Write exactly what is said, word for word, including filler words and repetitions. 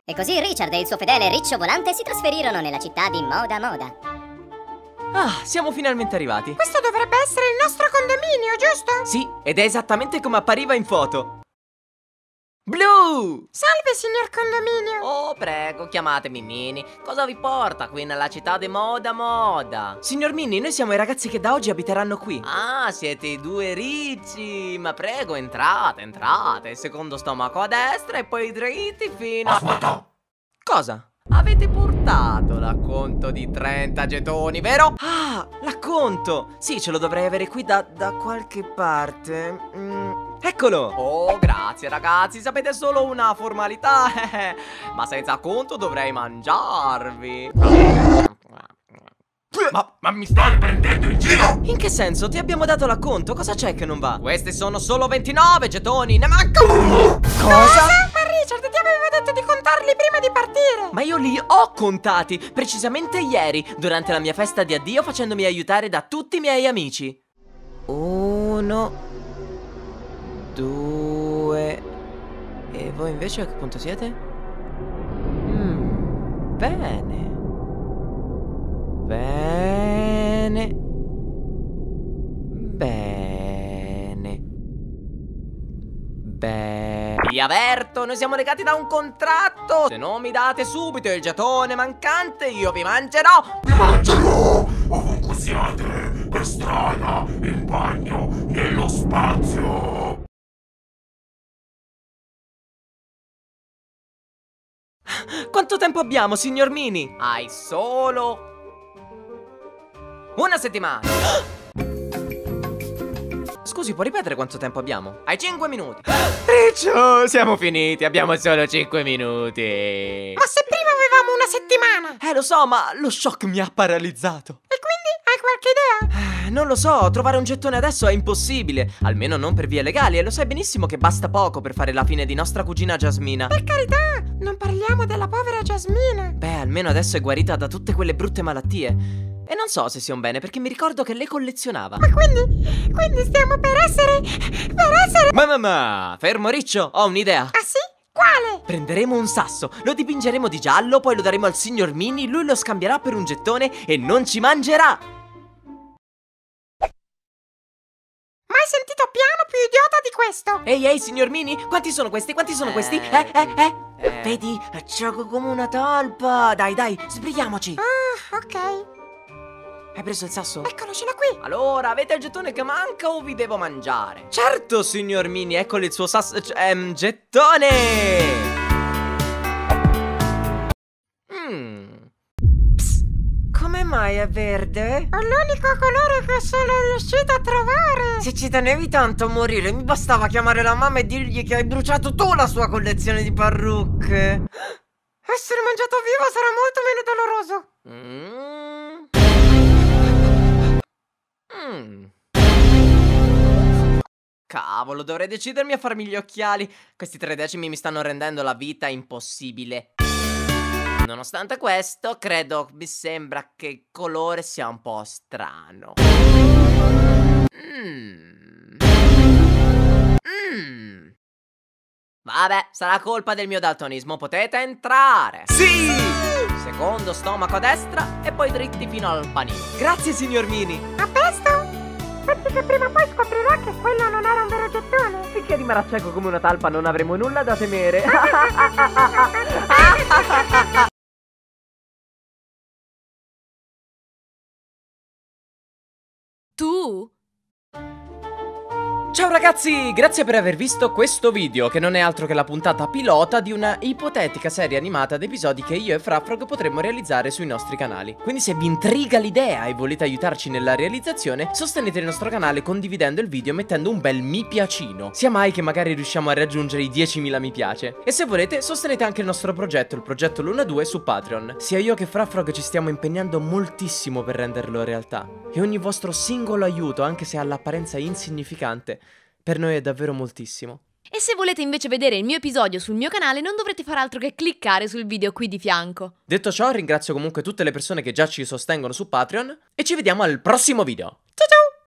E così Richard e il suo fedele riccio volante si trasferirono nella città di Moda Moda. Ah, siamo finalmente arrivati. Questo dovrebbe essere il nostro condominio, giusto? Sì, ed è esattamente come appariva in foto. Blu! Salve, signor condominio. Oh, prego, chiamatemi Minnie. Cosa vi porta qui nella città di Moda Moda? Signor Minnie, noi siamo i ragazzi che da oggi abiteranno qui. Ah, siete i due ricci. Ma prego, entrate, entrate. Secondo stomaco a destra e poi dritti fino a... Aspetta! Cosa? Avete portato l'acconto di trenta getoni, vero? Ah, l'acconto! Sì, ce lo dovrei avere qui da, da qualche parte. Mm, eccolo! Oh, grazie ragazzi, sapete solo una formalità. Ma senza acconto dovrei mangiarvi. Ma, ma mi stai prendendo in giro? In che senso? Ti abbiamo dato l'acconto, cosa c'è che non va? Questi sono solo ventinove getoni, ne mancano. Cosa? Ma Richard, ti avevo detto di contarli prima di partire. Ma io li ho contati, precisamente ieri, durante la mia festa di addio, facendomi aiutare da tutti i miei amici. Uno, due... E voi invece a che punto siete? Mm, bene. Bene. Bene. Bene. Vi avverto, noi siamo legati da un contratto. Se non mi date subito il gettone mancante, io vi mangerò. Vi mangerò! Ovunque siate! Per strada, in bagno, nello spazio! Quanto tempo abbiamo, signor Mini? Hai solo una settimana. Scusi, può ripetere quanto tempo abbiamo? Hai cinque minuti. Riccio, siamo finiti, abbiamo solo cinque minuti. Ma se prima avevamo una settimana. Eh, lo so, ma lo shock mi ha paralizzato. E quindi hai qualche idea? Eh, non lo so, trovare un gettone adesso è impossibile. Almeno non per vie legali, e lo sai benissimo che basta poco per fare la fine di nostra cugina Jasmina. Per carità, non parliamo della povera Jasmina. Beh, almeno adesso è guarita da tutte quelle brutte malattie. E non so se sia un bene, perché mi ricordo che lei collezionava. Ma quindi, quindi stiamo per essere, per essere... Ma ma ma, fermo Riccio, ho un'idea. Ah sì? Quale? Prenderemo un sasso, lo dipingeremo di giallo, poi lo daremo al signor Mini, lui lo scambierà per un gettone e non ci mangerà. Mai sentito piano più idiota di questo? Ehi ehi signor Mini, quanti sono questi? Quanti sono questi? Eh eh eh? eh. Vedi, gioco come una talpa. Dai dai, sbrighiamoci. Ah, ok. Hai preso il sasso? Eccolo, ce l'ho qui. Allora, avete il gettone che manca o vi devo mangiare? Certo, signor Mini, eccolo il suo sasso, ehm, gettone! Mmm. Psst, come mai è verde? È l'unico colore che sono riuscita a trovare. Se ci tenevi tanto a morire, mi bastava chiamare la mamma e dirgli che hai bruciato tu la sua collezione di parrucche. Essere mangiato vivo sarà molto meno doloroso. Mmm. Mm. Cavolo, dovrei decidermi a farmi gli occhiali. Questi tre decimi mi stanno rendendo la vita impossibile. Nonostante questo, credo, mi sembra che il colore sia un po' strano. Mmm. Mmm. Vabbè, sarà colpa del mio daltonismo, potete entrare. Sì! Secondo stomaco a destra e poi dritti fino al panino. Grazie, signor Mini. A presto. Pensi che prima o poi scoprirà che quello non era un vero gettone? Finché rimarrà cieco come una talpa non avremo nulla da temere. Tu? Ciao ragazzi, grazie per aver visto questo video, che non è altro che la puntata pilota di una ipotetica serie animata ad episodi che io e Frafrog potremmo realizzare sui nostri canali. Quindi se vi intriga l'idea e volete aiutarci nella realizzazione, sostenete il nostro canale condividendo il video e mettendo un bel mi piacino. Sia mai che magari riusciamo a raggiungere i diecimila mi piace. E se volete, sostenete anche il nostro progetto, il progetto Luna due, su Patreon. Sia io che Frafrog ci stiamo impegnando moltissimo per renderlo realtà. E ogni vostro singolo aiuto, anche se all'apparenza insignificante, per noi è davvero moltissimo. E se volete invece vedere il mio episodio sul mio canale, non dovrete fare altro che cliccare sul video qui di fianco. Detto ciò, ringrazio comunque tutte le persone che già ci sostengono su Patreon e ci vediamo al prossimo video. Ciao ciao!